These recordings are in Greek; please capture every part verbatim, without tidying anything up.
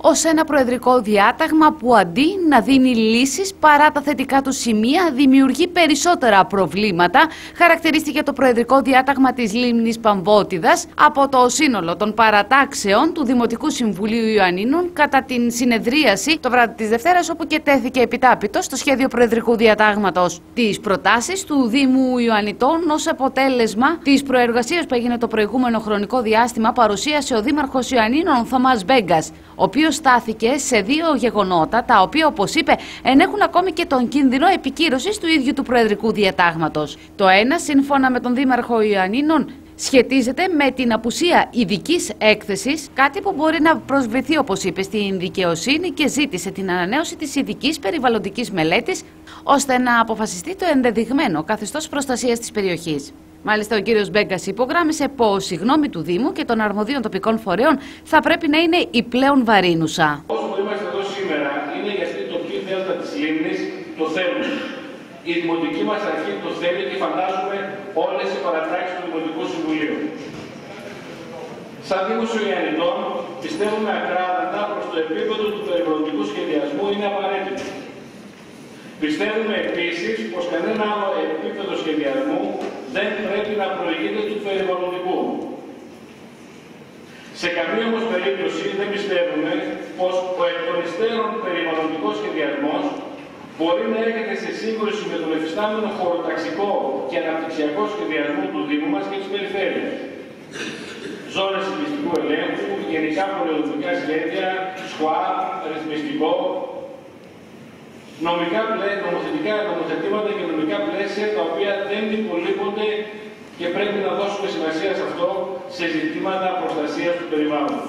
ως ένα προεδρικό διάταγμα που αντί να δίνει λύσεις παρά τα θετικά του σημεία δημιουργεί περισσότερα προβλήματα, χαρακτηρίστηκε το προεδρικό διάταγμα της Λίμνης Παμβότιδας από το σύνολο των παρατάξεων του Δημοτικού Συμβουλίου Ιωαννίνων κατά την συνεδρίαση το βράδυ της Δευτέρας, όπου και τέθηκε επιτάπητο στο σχέδιο προεδρικού διατάγματος. Τις προτάσεις του Δήμου Ιωαννιτών ως αποτέλεσμα της προεργασίας που έγινε το προηγούμενο χρονικό διάστημα παρουσίασε ο Δήμαρχος Ιωαννίνων Θωμάς Μπέγκας, ο οποίος στάθηκε σε δύο γεγονότα, τα οποία, όπως είπε, ενέχουν ακόμη και τον κίνδυνο επικύρωσης του ίδιου του προεδρικού διατάγματος. Το ένα, σύμφωνα με τον Δήμαρχο Ιωαννίνων, σχετίζεται με την απουσία ειδικής έκθεσης, κάτι που μπορεί να προσβληθεί, όπως είπε, στην δικαιοσύνη, και ζήτησε την ανανέωση της ειδικής περιβαλλοντικής μελέτης, ώστε να αποφασιστεί το ενδεδειγμένο καθεστώς προστασίας της περιοχής. Μάλιστα, ο κύριος Μπέγκας υπογράμμισε πως η γνώμη του Δήμου και των αρμοδίων τοπικών φορέων θα πρέπει να είναι η πλέον βαρύνουσα. Όσο που είμαστε εδώ σήμερα είναι γιατί το τοπική δέλτα της Λίμνης το θέλουν. Η Δημοτική μας Αρχή το θέλει και φαντάζομαι όλες οι παρατάξεις του Δημοτικού Συμβουλίου. Σαν Δήμος Ιωαννιτών πιστεύουμε ακράδαντα προς το επίπεδο του περιβαλλοντικού σχεδιασμού είναι απαραίτητο. Πιστεύουμε επίσης πως κανένα άλλο επίπεδο σχεδιασμού δεν πρέπει να προηγείται του περιβαλλοντικού. Σε καμία όμως περίπτωση δεν πιστεύουμε πως ο εκ των υστέρων περιβαλλοντικός σχεδιασμός μπορεί να έρχεται σε σύγκρουση με τον εφιστάμενο χωροταξικό και αναπτυξιακό σχεδιασμό του Δήμου μας και της περιφέρειας. Ζώνες συλλιστικού ελέγχου, γενικά πολεοδομικά σχέδια, ΣΚΟΑΠ, ρυθμιστικό, νομικά πλαίσια, νομοθετικά νομοθετήματα και νομικά πλαίσια τα οποία δεν υπολείπονται και πρέπει να δώσουμε σημασία σε αυτό σε ζητήματα προστασίας του περιβάλλοντος.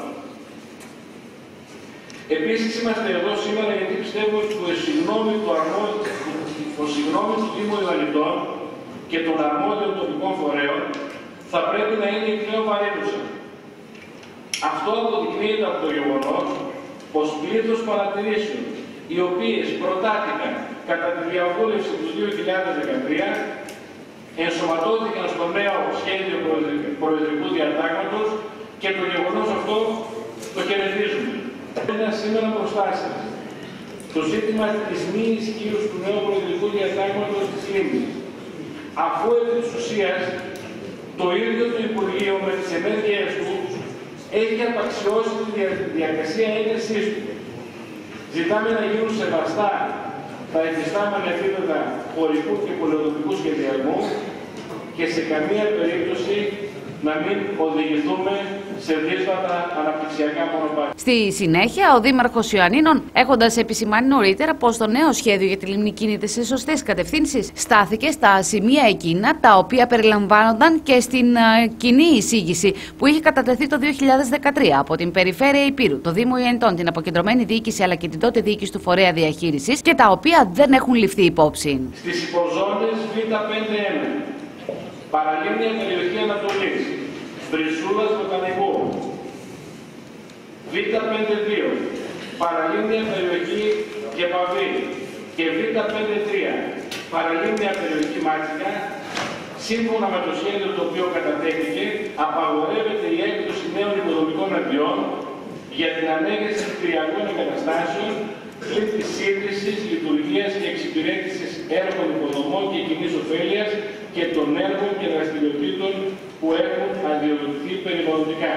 Επίσης είμαστε εδώ σήμερα γιατί πιστεύω ότι το συγγνώμη του, το συγγνώμη του Δήμου Ιωαννιτών και των αρμόδιων τοπικών φορέων θα πρέπει να είναι η πλέον βαρύνουσα. Αυτό αποδεικνύεται από το γεγονός πως πλήθος παρατηρήσεων οι οποίες προτάθηκαν κατά τη διαβούλευση του δύο χιλιάδες δεκατρία ενσωματώθηκαν στο νέο σχέδιο προεδρικού διατάγματος και το γεγονός αυτό το χαιρετίζουμε. Είναι σήμερα μπροστά σας το ζήτημα της μη ισχύως του νέου προεδρικού διατάγματος της Λίμνης, αφού επί της ουσίας το ίδιο το Υπουργείο με τις ενέργειες του έχει απαξιώσει τη διαδικασία έγκρισής του. Ζητάμε να γίνουν σεβαστά τα εφιστάμενα επίπεδα χωρικού και πολεοδομικού σχεδιασμού και σε καμία περίπτωση να μην οδηγηθούμε σε δύσβατα αναπτυξιακά μονοπάτια. Στη συνέχεια, ο Δήμαρχος Ιωαννίνων, έχοντας επισημάνει νωρίτερα πως το νέο σχέδιο για τη Λίμνη κινείται σε σωστές κατευθύνσεις, στάθηκε στα σημεία εκείνα τα οποία περιλαμβάνονταν και στην uh, κοινή εισήγηση που είχε κατατεθεί το δύο χιλιάδες δεκατρία από την Περιφέρεια Ηπείρου, το Δήμο Ιωαννιτών, την Αποκεντρωμένη Διοίκηση αλλά και την τότε Διοίκηση του Φορέα Διαχείρισης, και τα οποία δεν έχουν ληφθεί υπόψη. Στις υποζώνες Β πέντε ένα, παραλίμνια περιοχή Ανατολής, Βρυσούλας Βοτανικού, Β πέντε δύο, παραλίμνια περιοχή Γεπαβή και Β πέντε τρία, παραλίμνια περιοχή Μάτσικα, σύμφωνα με το σχέδιο το οποίο κατατέθηκε, απαγορεύεται η έκδοση νέων οικοδομικών αδειών για την ανέγερση κτηριακών εγκαταστάσεων πλην της ίδρυσης, λειτουργίας και εξυπηρέτησης έργων υποδομών και κοινής ωφέλειας και των έργων και δραστηριοτήτων που έχουν αδειοδοτηθεί περιβαλλοντικά.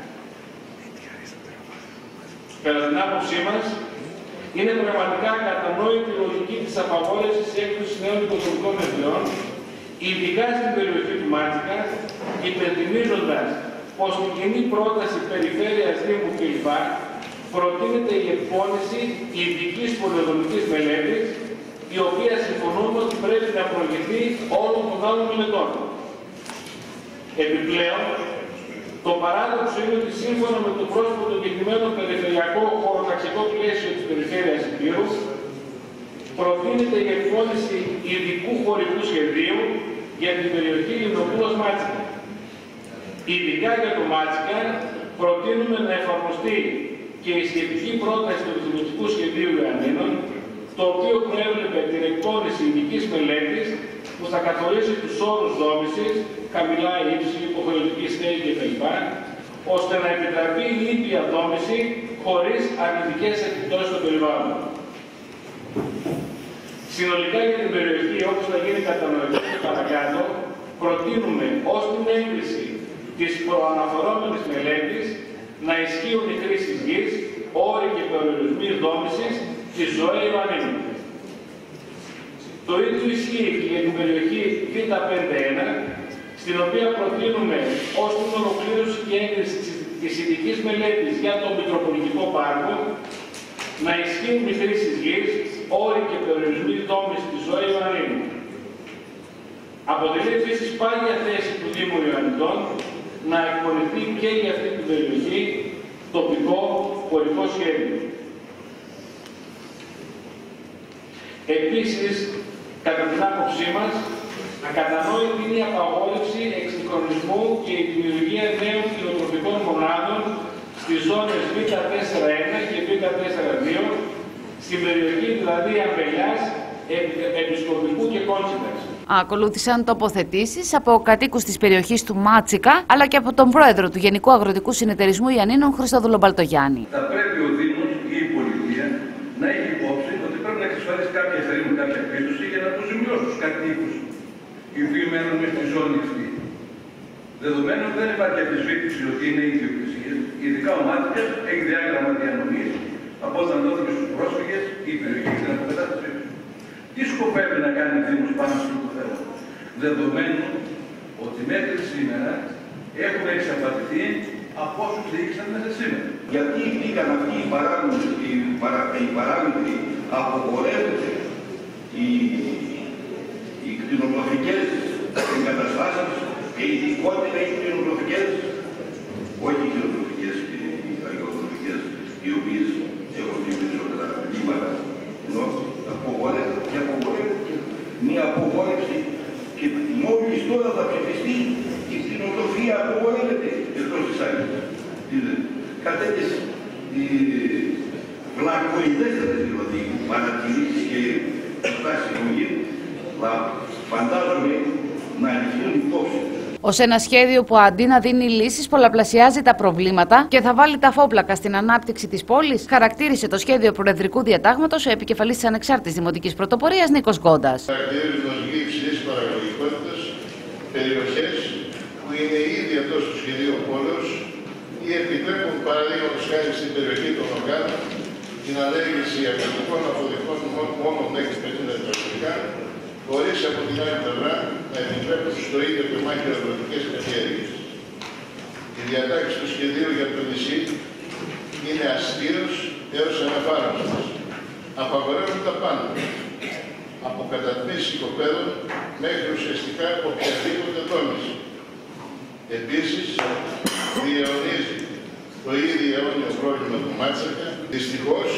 Κατά την άποψή μας, είναι πραγματικά κατανόητη η λογική της απαγόρευσης έκδοσης νέων οικοδομικών αδειών, ειδικά στην περιοχή του Μάτσικα, υπενθυμίζοντας πως στην κοινή πρόταση περιφέρειας Δήμου κλπ. Προτείνεται η εκπόνηση ειδικής πολεοδομικής μελέτης, η οποία συμφωνούμε ότι πρέπει να προηγηθεί όλων των άλλων μελετών. Επιπλέον, το παράδοξο είναι ότι σύμφωνα με το πρόσωπο του εγκεκριμένου περιφερειακό χωροταξικό πλαίσιο της Περιφέρειας Ηπείρου, προτείνεται η εκπόνηση ειδικού χωρικού σχεδίου για την περιοχή Λιμνοπούλος Μάτσικα. Ειδικά για το Μάτσικα, προτείνουμε να εφαρμοστεί και η σχετική πρόταση του Δημοτικού Σχεδίου Ιωαννίνων, το οποίο προέβλεπε την εκπόνηση ειδικής μελέτης που θα καθορίσει τους όρους δόμησης, χαμηλά ύψη, υποχρεωτική στέγη κτλ., ώστε να επιτραπεί η ήπια δόμηση χωρίς αρνητικές επιπτώσεις στο περιβάλλον. Συνολικά για την περιοχή, όπως θα γίνει κατανοητό και παρακάτω, προτείνουμε ως την έγκριση της προαναφερόμενης μελέτης να ισχύουν οι χρήσεις γης, όροι και περιορισμοί δόμησης της ΖΟΕ Ιωαννίνου. Το ίδιο ισχύει και για την περιοχή Β πέντε ένα, στην οποία προτείνουμε ως την ολοκλήρωση και έγκριση της ειδικής μελέτης για το Μητροπολιτικό Πάρκο να ισχύουν οι χρήσεις γης, όροι και περιορισμοί δόμησης της ΖΟΕ Ιωαννίνου. Αποτελεί επίσης πάγια θέση του Δήμου Ιωαννιτών να εκπονηθεί και για αυτή την περιοχή τοπικό χωρικό σχέδιο. Επίσης, κατά την άποψή μας, ακατανόητη είναι η απαγόρευση εξυγχρονισμού και η δημιουργία νέων κτηνοτροφικών μονάδων στις ζώνες Β τέσσερα ένα και Β τέσσερα δύο, στην περιοχή δηλαδή Αμπελιάς, Επισκοπικού και Κόντσιτας. Ακολούθησαν τοποθετήσεις από κατοίκους της περιοχής του Μάτσικα, αλλά και από τον πρόεδρο του Γενικού Αγροτικού Συνεταιρισμού Ιαννίνων, Χριστόδουλο Μπαλτογιάννη. Θα πρέπει ο Δήμος ή η πολιτεία να έχει υπόψη ότι πρέπει να εξασφαλίσει κάποια θερήνη, κάποια πίστοση για να αποζημιώσει τους κατοίκους οι οποίοι μένουν μέσα στη ζώνη αυτή. Δεδομένου δεν υπάρχει αμφισβήτηση ότι είναι ιδιοκτησίες, ειδικά ο Μάτσικας έχει διάγραμμα διανομής από όταν δόθηκε στους πρόσφυγες η περιοχή και την αποκατάστασή του. Τι σκοπεύει να κάνει ο Δήμος πάνω σε αυτό το θέμα, δεδομένου ότι μέχρι σήμερα έχουν εξαπατηθεί από όσους διοίκησαν μέχρι σήμερα. Γιατί πήγαν αυτοί οι παράγοντες, οι, παρα, οι παράγοντες, απογορεύονται οι, οι κτηνοτροφικές εγκαταστάσεις και ειδικότερα οι κτηνοτροφικές, όχι οι κτηνοτροφικές και οι αγροτροφικές, οι οποίες έχουν πιο περισσότερα βήματα, ενώ απογορεύονται και απογορεύονται μια απογόρευση και μόλις τώρα θα ψηφιστεί η κτηνοτροφία απογορεύεται εκτός της άλλης. Κάτι τέτοιες βλακοειδέστατες δηλαδή παρατηρήσεις και προτάσεις συλλογή, φαντάζομαι να ληφθούν υπόψη. Ως ένα σχέδιο που αντί να δίνει λύσεις πολλαπλασιάζει τα προβλήματα και θα βάλει τα φόπλακα στην ανάπτυξη της πόλης, χαρακτήρισε το σχέδιο προεδρικού διατάγματος ο επικεφαλής της Ανεξάρτητης Δημοτικής Πρωτοπορίας Νίκος Γκόντας. Χαρακτηρίζουν ως γη υψηλής παραγωγικότητας περιοχές που είναι ήδη εντός του σχεδίου πόλεως ή επιτρέπουν παραδείγματος χάρη στην περιοχή των οργάνων την ανέγγιση αγροτικών αποδεικτών μόνο μέχρι πενήντα τετραγωνικά, χωρίς από την άλλη πλευρά να επιτρέπουν στο ίδιο κομμάτι αγροτικές καλλιέργειες. Η διατάξη του σχεδίου για το νησί είναι αστείος έως αναφάρμοστος. Απαγορεύουν τα πάντα, από κατατμήσεις οικοπαίδων μέχρι ουσιαστικά οποιαδήποτε δόμηση. Επίσης, διαιωνίζει το ίδιο αιώνιο πρόβλημα του Μάτσακα. Δυστυχώς,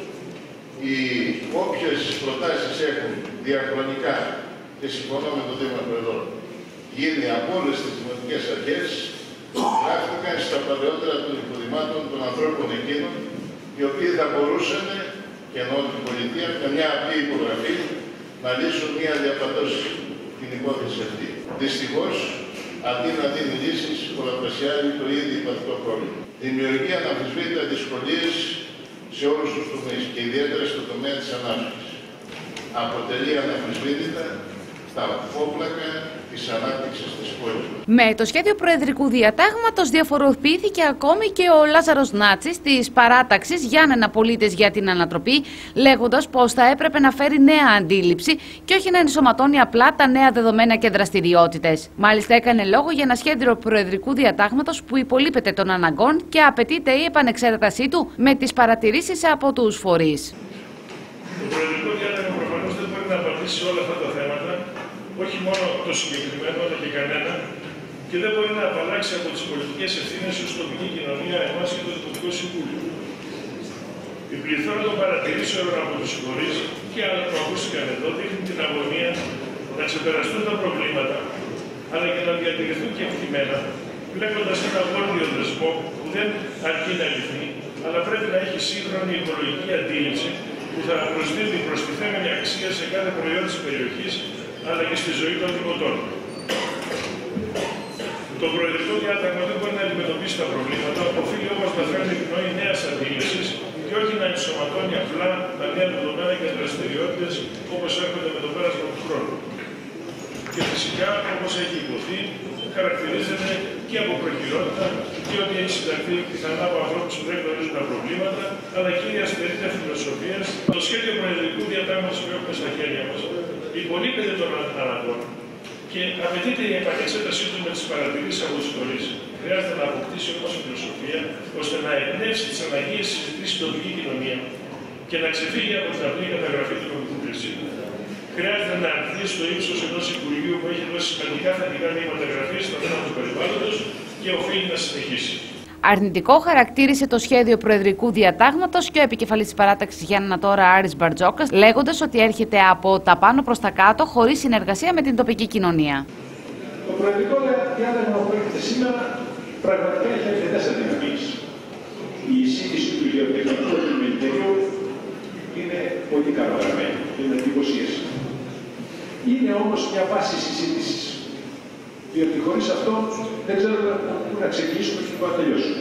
οι όποιες προτάσεις έχουν διαχρονικά, και συμφωνώ με τον Δήμαρχο εδώ, γίνει από όλες τις δημοτικές αρχές, γράφτηκαν στα παλαιότερα των υποδημάτων των ανθρώπων εκείνων, οι οποίοι θα μπορούσαν, και ενώ την πολιτεία, με μια απλή υπογραφή, να λύσουν μια διαπαντός την υπόθεση αυτή. Δυστυχώς, αντί να δίνει λύσεις, πολλαπλασιάζει το ίδιο υπαρκτό πρόβλημα. Δημιουργεί αναμφισβήτητα δυσκολίες σε όλους τους τομείς και ιδιαίτερα στον τομέα της ανάπτυξης. Αποτελεί αναμφισβήτητα τα φόπλακα της ανάπτυξης της πόλης. Με το σχέδιο προεδρικού διατάγματος διαφοροποιήθηκε ακόμη και ο Λάζαρος Νάτσης της παράταξης Γιάννενα Πολίτες για την Ανατροπή, λέγοντας πως θα έπρεπε να φέρει νέα αντίληψη και όχι να ενσωματώνει απλά τα νέα δεδομένα και δραστηριότητες. Μάλιστα έκανε λόγο για ένα σχέδιο προεδρικού διατάγματος που υπολείπεται των αναγκών και απαιτείται η επανεξέτασή του με τις παρατηρήσεις από τους φορείς. Το προεδρικό διάταγμα προφανώς δεν μπορεί να απαντήσει σε όλα αυτά τα θέματα, όχι μόνο το συγκεκριμένο, αλλά και κανένα, και δεν μπορεί να απαλλάξει από τις πολιτικές ευθύνες ως τοπική κοινωνία, εμάς και το Δημοτικό Συμβούλιο. Η πληθώρα των παρατηρήσεων από τους φορείς και άλλα που ακούστηκαν εδώ δείχνει την αγωνία να ξεπεραστούν τα προβλήματα, αλλά και να διατηρηθούν και εκτιμένα, βλέποντας ένα γόρδιο δεσμό που δεν αρκεί να λυθεί, αλλά πρέπει να έχει σύγχρονη οικολογική αντίληψη που θα προσδίδει προστιθέμενη αξία σε κάθε προϊόν της περιοχής, αλλά και στη ζωή των δημοτών. Το προεδρικό διάταγμα δεν μπορεί να αντιμετωπίσει τα προβλήματα, οφείλει όμως σκοπός να φέρνει πνοή νέας αντίληψης και όχι να ενσωματώνει απλά τα νέα δεδομένα και δραστηριότητες όπως έρχονται με το πέρασμα του χρόνου. Και φυσικά, όπως έχει υποθεί, χαρακτηρίζεται και από προχειρότητα και ότι έχει συνταχθεί πιθανά από ανθρώπους που δεν γνωρίζουν τα προβλήματα, αλλά και η αστερίτητα φιλοσοφίας. Το σχέδιο προεδρικού διατάγματος που έχουμε στα χέρια μας υπολείπεται των αναγκών και απαιτείται η επανεξέτασή του με τις παρατηρήσεις από τους φορείς. Χρειάζεται να αποκτήσει όμως η φιλοσοφία ώστε να εμπνεύσει τις αναγκαίες συζητήσεις στην τοπική κοινωνία και να ξεφύγει από την απλή καταγραφή του νομικού πλαισίου. Χρειάζεται να αρθεί στο ύψος ενός Υπουργείου που έχει δώσει σημαντικά θετικά μηνύματα γραφής στο θέμα του περιβάλλοντος και οφείλει να συνεχίσει. Αρνητικό χαρακτήρισε το σχέδιο προεδρικού διατάγματος και ο επικεφαλής της παράταξης Γιάννενα τώρα Άρης Μπαρτζόκας, λέγοντας ότι έρχεται από τα πάνω προς τα κάτω χωρίς συνεργασία με την τοπική κοινωνία. Το προεδρικό διάταγμα που έρχεται σήμερα πραγματικά έχει αρκετές αδυναμίες. Η εισήγηση του γεωτεχνικού επιμελητηρίου είναι πολύ καλογραμμένη, είναι εντυπωσίαση. Είναι όμως μια βάση συζήτησης. Διότι χωρίς αυτό δεν ξέρουμε πού να ξεκινήσουμε και πού να τελειώσουμε.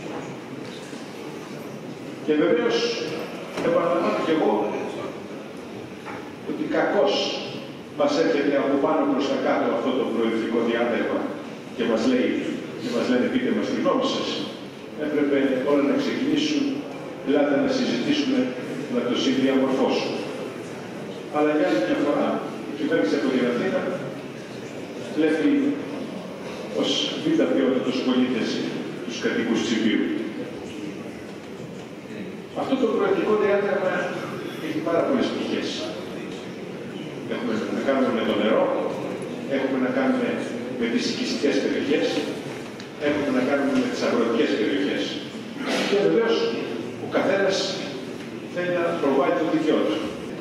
Και βεβαίως επαναλαμβάνω και εγώ ότι κακώς μας έρχεται από πάνω προς τα κάτω αυτό το προεδρικό διάταγμα και μας λέει και μας λένε πείτε μας τη γνώμη σας. Έπρεπε όλα να ξεκινήσουν, δηλαδή να συζητήσουμε, να το συνδιαμορφώσουμε. Αλλά για άλλη μια φορά η κυβέρνηση από την Αθήνα βλέπει ως β' ποιότητα τους πολίτες, τους κατοίκους Τσιμπίου. Αυτό το προεδρικό διάταγμα έχει πάρα πολλές πτυχές. Έχουμε να κάνουμε με το νερό, έχουμε να κάνουμε με τις οικιστικές περιοχές, έχουμε να κάνουμε με τις αγροτικές περιοχές. Και βεβαίως ο καθένας θέλει να προβάλλει το δίκαιο του.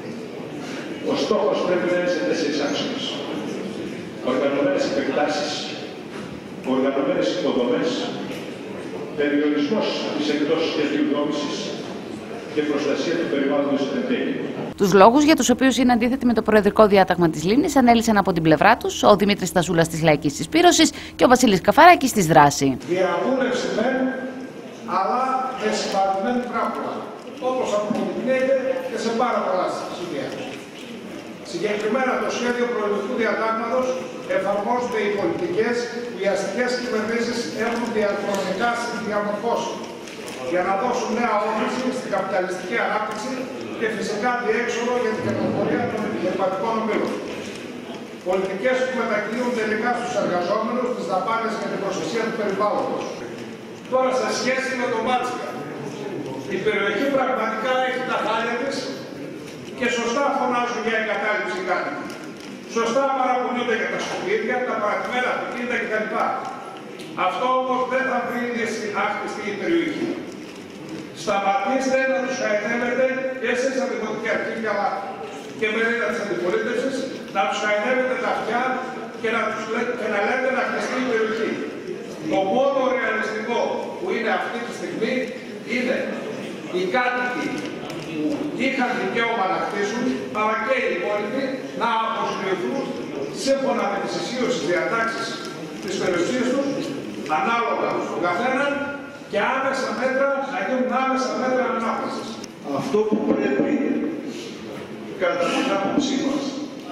Ο στόχος πρέπει να είναι σε τέσσερις άξονες. Οργανωμένες επεκτάσεις, οργανωμένες υποδομές, περιορισμός της εκτός σχεδίου νόμισης και προστασία του περιβάλλοντος εν τέλει. Τους λόγους για τους οποίους είναι αντίθετοι με το προεδρικό διάταγμα της Λίμνης ανέλησαν από την πλευρά τους ο Δημήτρης Στασούλας της Λαϊκής Συσπήρωσης και ο Βασίλης Καφαράκης της Δράση. Διαβούλευση μεν, αλλά με συμπαρασμένη τράπουλα, όπως αποδεικνύεται και σε πάρα πολλά σημεία. Συγκεκριμένα το σχέδιο προεδρικού διατάγματος εφαρμόζονται οι πολιτικές που οι αστικές κυβερνήσεις έχουν διαχρονικά διαμορφώσει για να δώσουν νέα όθηση στην καπιταλιστική ανάπτυξη και φυσικά διέξοδο για την κερδοφορία των επιχειρηματικών ομίλων. Πολιτικές που μετακινούν τελικά στους εργαζόμενους τις δαπάνες για την προστασία του περιβάλλοντος. Τώρα, σε σχέση με το Μάτσικα, η περιοχή πραγματικά έχει τα χάλια της και σωστά φωνάζουν για εγκατάλειψη κάτοικοι. Σωστά παραπονιούνται για τα σκουπίδια, τα παρατημένα αυτοκίνητα κτλ. Αυτό όμως δεν θα βρει άχτιστη η περιοχή. Σταματήστε να τους χαϊδεύετε και εσείς από την Δημοτική Αρχή και μερίδα της αντιπολίτευσης, να τους χαϊδεύετε τα αυτιά και να, τους λέ, και να λέτε να χτιστεί η περιοχή. Το μόνο ρεαλιστικό που είναι αυτή τη στιγμή είναι οι κάτοικοι που είχαν δικαίωμα να χτίσουν, αλλά και οι υπόλοιποι να αποσυλληφθούν σύμφωνα με τις ισχύουσες διατάξεις της περιουσίας τους, ανάλογα στον καθένα, και άμεσα μέτρα να γίνουν άμεσα μέτρα ανάπτυξης. Αυτό που πρέπει, κατά την άποψή μας,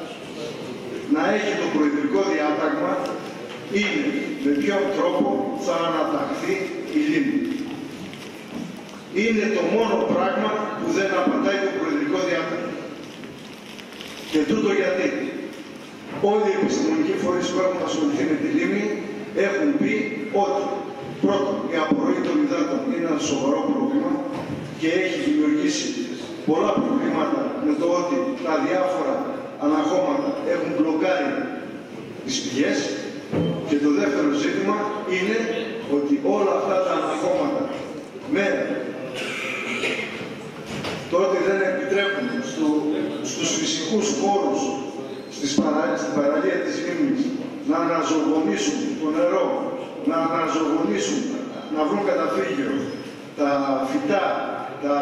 να έχει το προεδρικό διάταγμα είναι με ποιο τρόπο θα αναταχθεί η Λίμνη. Είναι το μόνο πράγμα που δεν απαντάει το προεδρικό διάταγμα. Και τούτο γιατί όλοι οι επιστημονικοί φορείς που έχουν ασχοληθεί με τη Λίμνη έχουν πει ότι πρώτον, η απορροή των υδάτων είναι ένα σοβαρό πρόβλημα και έχει δημιουργήσει πολλά προβλήματα με το ότι τα διάφορα αναχώματα έχουν μπλοκάρει τις πηγές. Και το δεύτερο ζήτημα είναι ότι όλα αυτά τα αναχώματα με το ότι δεν επιτρέπουν στο, στους φυσικούς χώρους στις παρα, στην παραλία της Λίμνης να αναζωογονήσουν το νερό, να αναζωογονήσουν, να βρουν καταφύγιο τα φυτά, τα,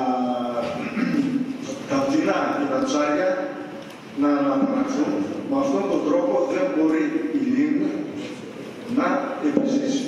τα πτηνά και τα ψάρια να αναπαραχθούν. Με αυτόν τον τρόπο δεν μπορεί η Λίμνη να επιζήσει.